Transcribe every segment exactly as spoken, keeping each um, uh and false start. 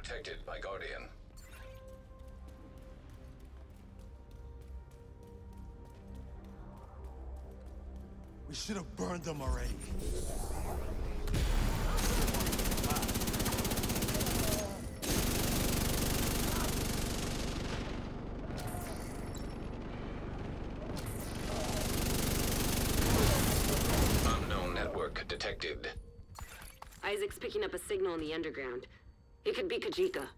protected by Guardian. We should have burned them already. Unknown network detected. Isaac's picking up a signal in the underground. It could be Kajika.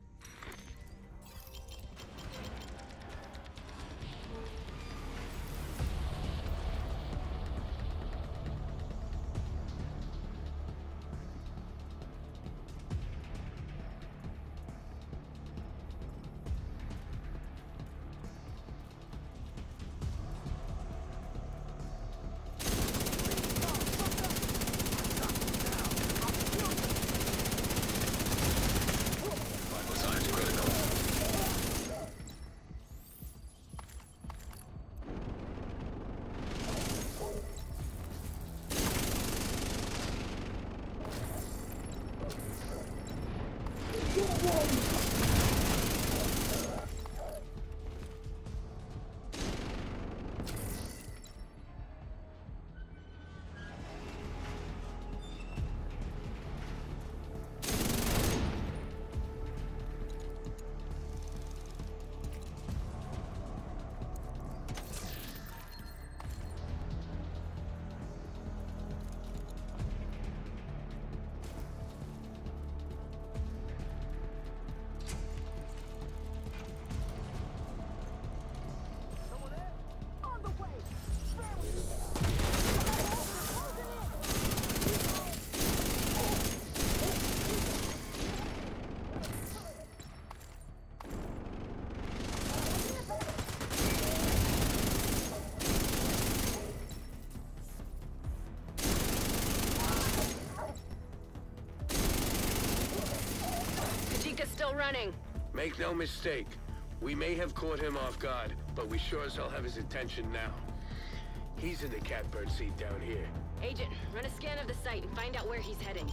Still running. Make no mistake, we may have caught him off guard, but we sure as hell have his attention now. He's in the catbird seat down here. Agent, run a scan of the site and find out where he's heading.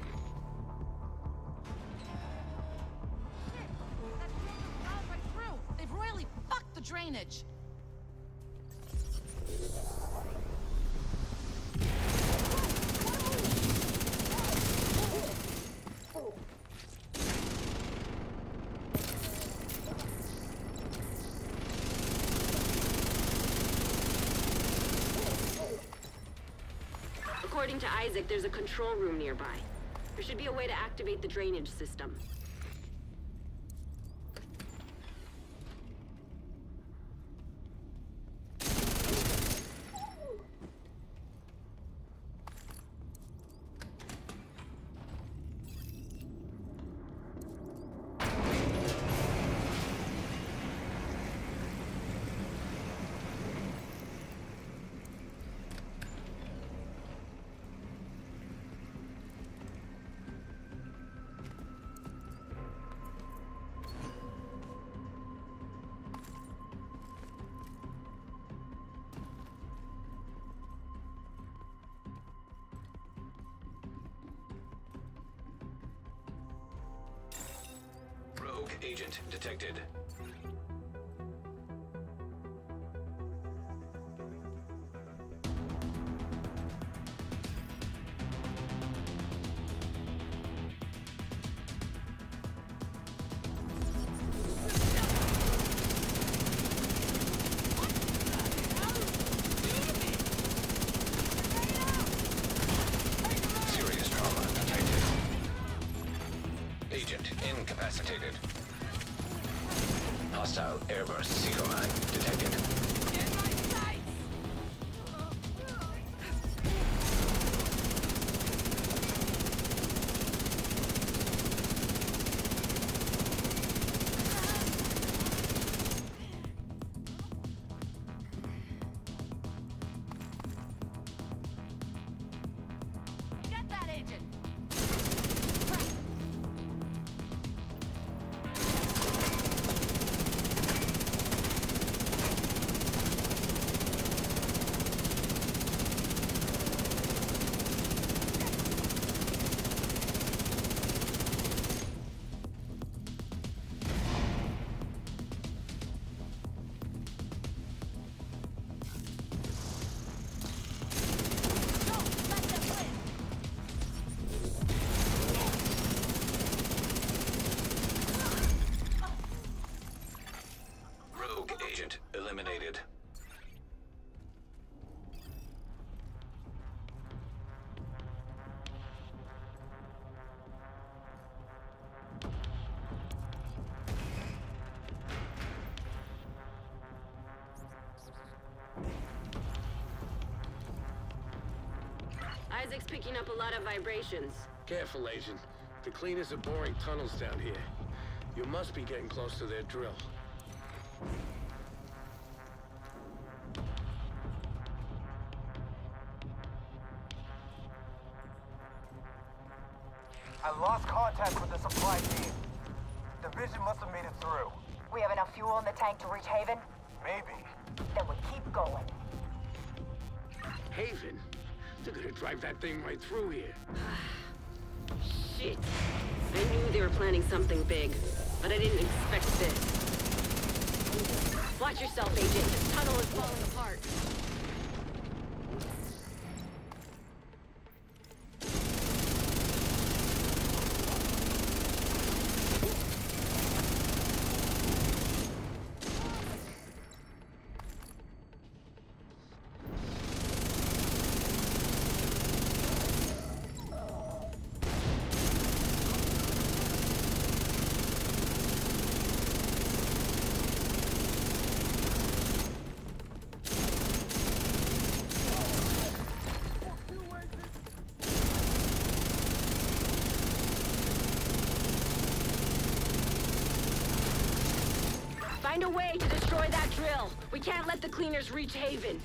Right through. They've royally fucked the drainage. According to Isaac, there's a control room nearby. There should be a way to activate the drainage system. Rogue agent detected. Serious trauma detected. Agent incapacitated. Hostile airburst seeker mine detected. Get that agent. Isaac's picking up a lot of vibrations. Careful, Agent. The cleaners are boring tunnels down here. You must be getting close to their drill. I lost contact with the supply team. Division must have made it through. We have enough fuel in the tank to reach Haven? Maybe. Then we keep going. Haven? They're gonna drive that thing right through here. Shit. I knew they were planning something big, but I didn't expect this. Watch yourself, Agent. This tunnel is falling apart. Find a way to destroy that drill. We can't let the cleaners reach Haven.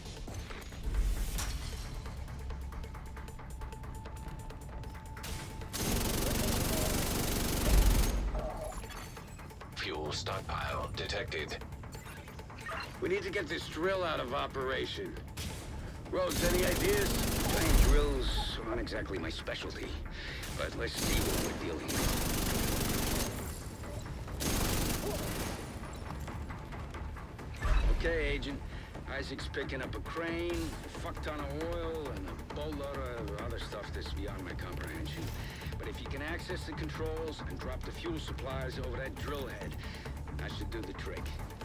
Fuel stockpile detected. We need to get this drill out of operation. Rhodes, any ideas? Giant drills aren't exactly my specialty, but let's see what we're dealing with. Okay, Agent. Isaac's picking up a crane, a fuck ton of oil, and a boatload of other stuff that's beyond my comprehension. But if you can access the controls and drop the fuel supplies over that drill head, that should do the trick.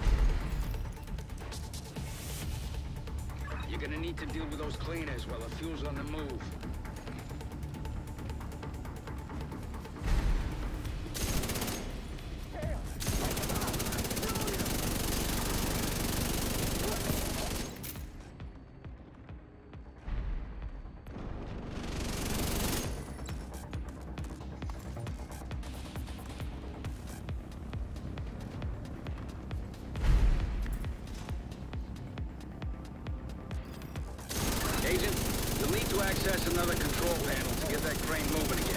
You're gonna need to deal with those cleaners while the fuel's on the move. Agent, you'll need to access another control panel to get that crane moving again.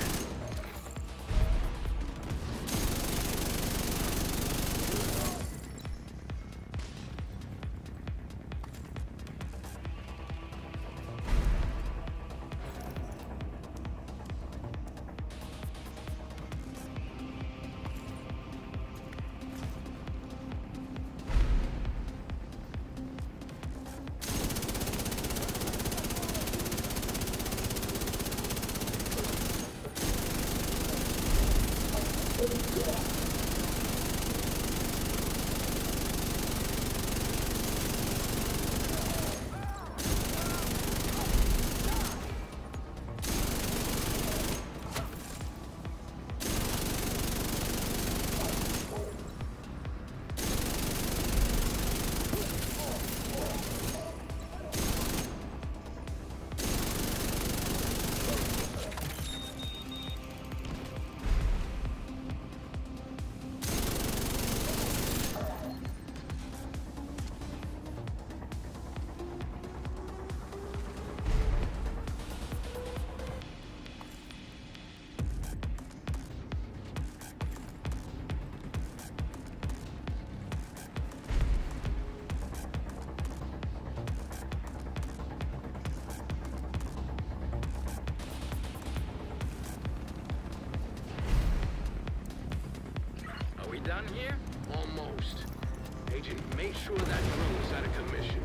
Done here? Almost. Agent, make sure that drill is out of commission.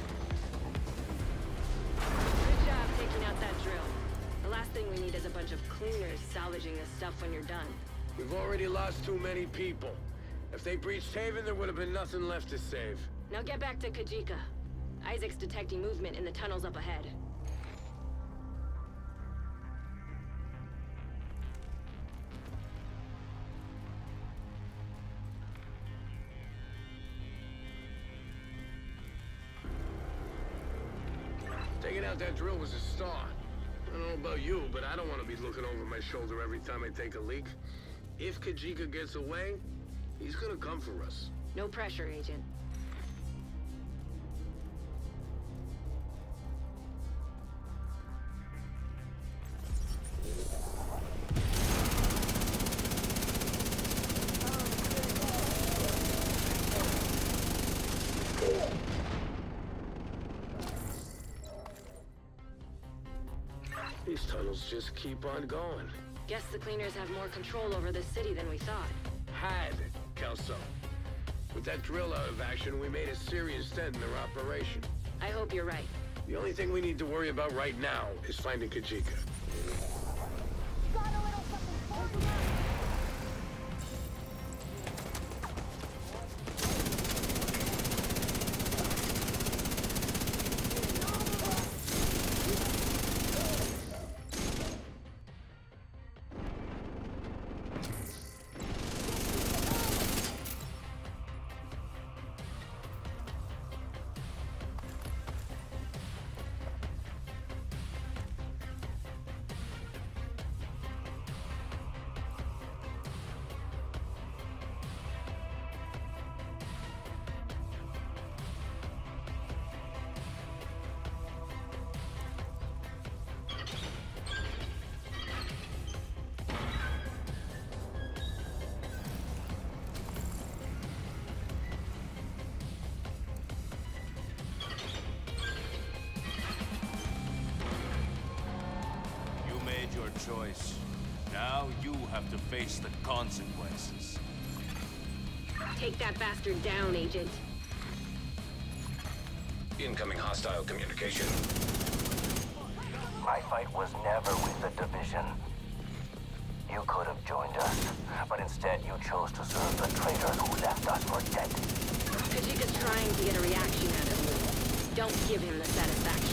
Good job taking out that drill. The last thing we need is a bunch of cleaners salvaging this stuff when you're done. We've already lost too many people. If they breached Haven, there would have been nothing left to save. Now get back to Kajika. Isaac's detecting movement in the tunnels up ahead. Taking out that drill was a start. I don't know about you, but I don't want to be looking over my shoulder every time I take a leak. If Kajika gets away, he's gonna come for us. No pressure, Agent. These tunnels just keep on going. Guess the cleaners have more control over this city than we thought. Had, Kelso. With that drill out of action, we made a serious dent in their operation. I hope you're right. The only thing we need to worry about right now is finding Kajika. Got a little something for you. Your choice. Now you have to face the consequences. Take that bastard down, Agent. Incoming hostile communication. My fight was never with the Division. You could have joined us, but instead you chose to serve the traitors who left us for dead. Kajika's trying to get a reaction out of you. Don't give him the satisfaction.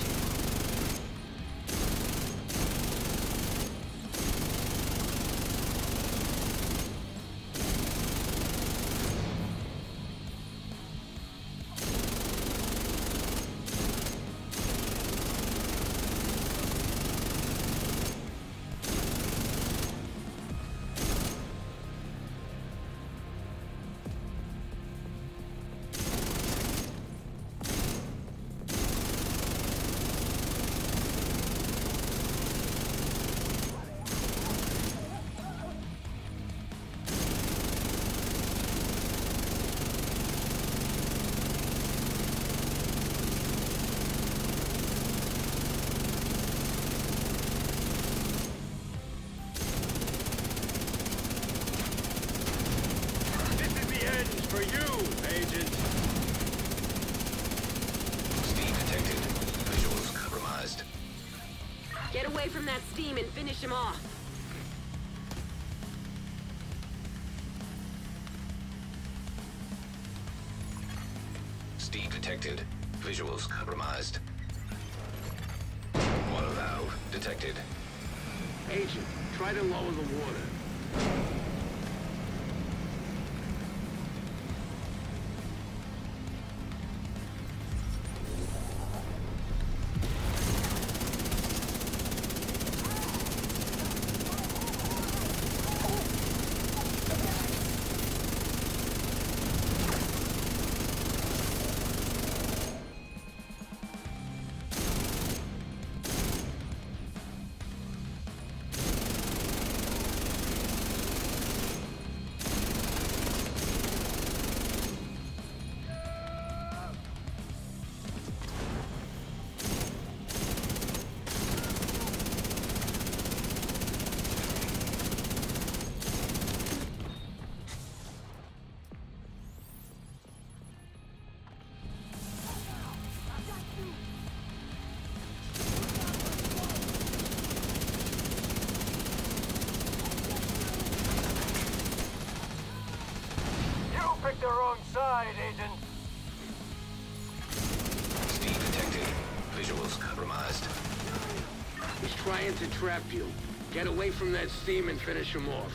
For you, Agent. Steam detected. Visuals compromised. Get away from that steam and finish him off. Steam detected. Visuals compromised. Water valve detected. Agent, try to lower the water. Picked the wrong side, Agent. Steam detected. Visuals compromised. He's trying to trap you. Get away from that steam and finish him off.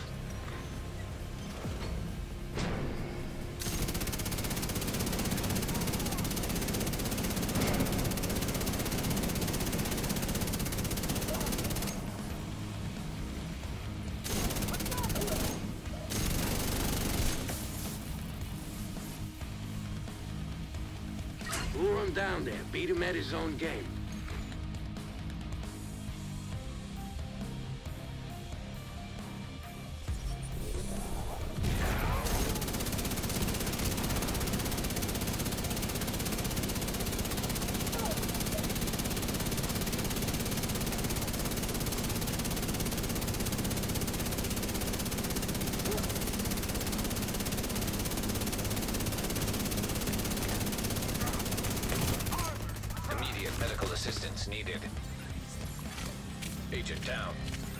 down there. Beat him at his own game. Immediate medical assistance needed. Agent down.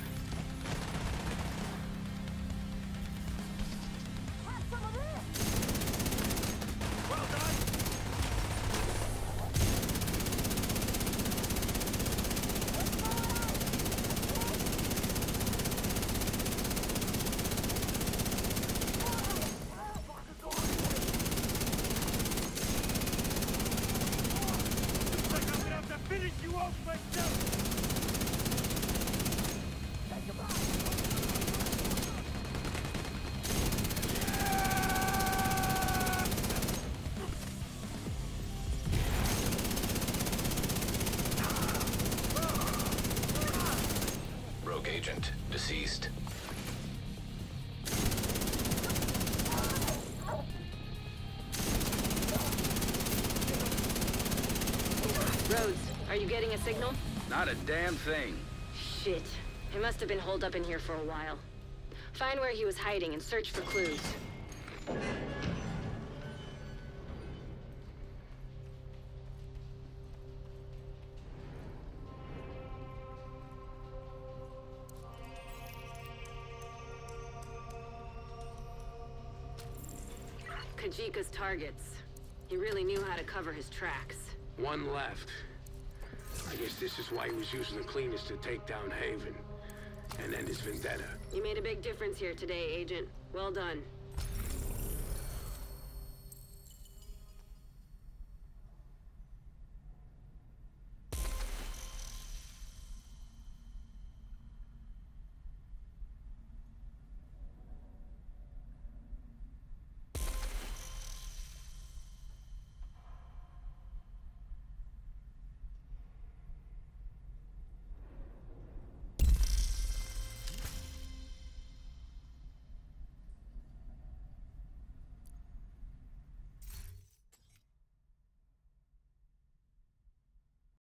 Well done! Finish you off myself! Rogue agent deceased. Rhodes, are you getting a signal? Not a damn thing. Shit. He must have been holed up in here for a while. Find where he was hiding and search for clues. Kajika's targets. He really knew how to cover his tracks. One left. I guess this is why he was using the cleaners to take down Haven. And end his vendetta. You made a big difference here today, Agent. Well done.